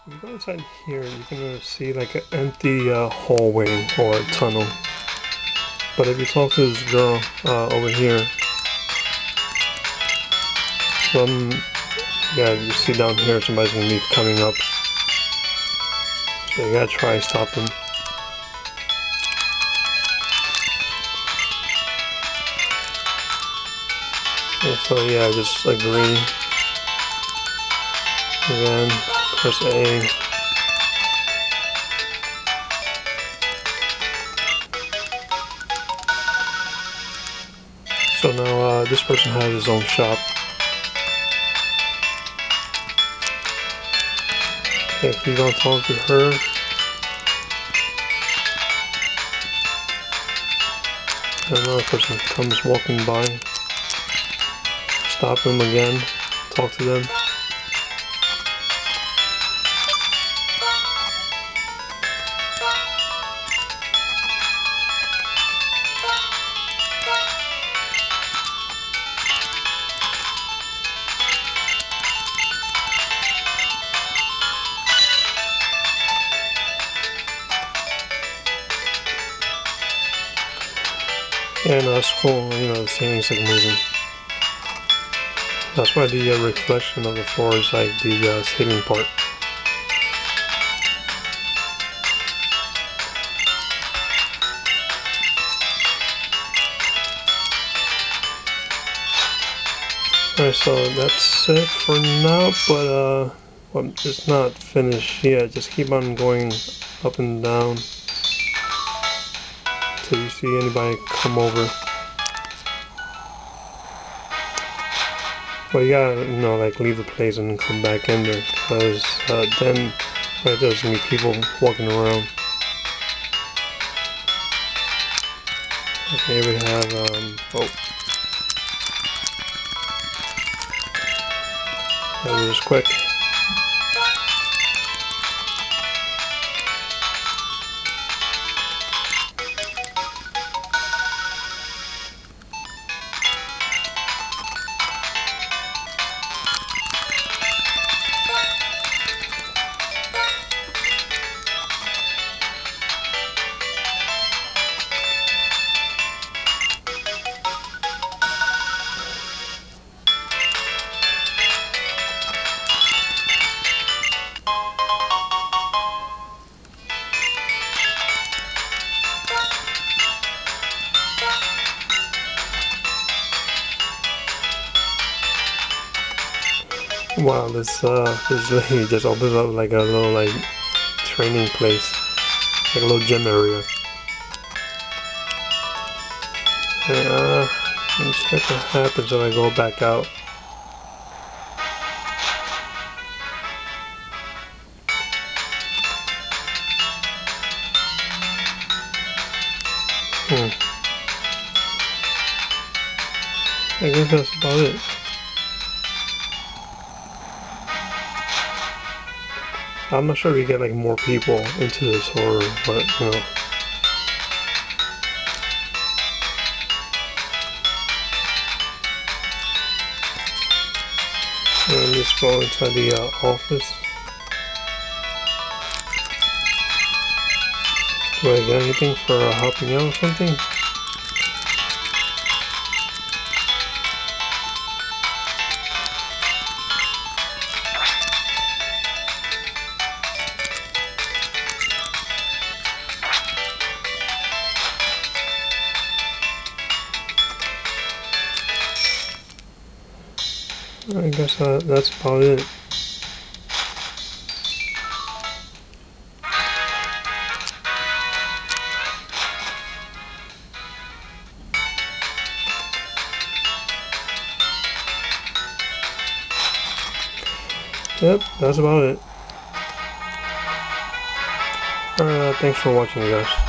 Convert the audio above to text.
If you go inside here, you're gonna see like an empty hallway or a tunnel. But if you talk to this girl over here, yeah, you see down here somebody's gonna be coming up. So you gotta try stop them. And so yeah, just agree. Again, press A. So now this person has his own shop. Okay, keep on talking to her. Another person comes walking by. Stop them again. Talk to them. Yeah, no, it's cool, you know, the thing's like moving. That's why the reflection of the floor is like the ceiling part. Alright, so that's it for now, but well, it's not finished yet. Just keep on going up and down till you see anybody come over. But you gotta, you know, like leave the place and come back in there, because then right there's gonna be people walking around. Okay, we have oh, that was quick. Wow, this lady just opens up like a little like training place, like a little gym area. And, let me check what happens if I go back out. I guess that's about it. I'm not sure if you get like more people into this or what, you know. And just go inside the office. Do I get anything for helping out or something? I guess that's about it. Yep, that's about it. Alright, thanks for watching, guys.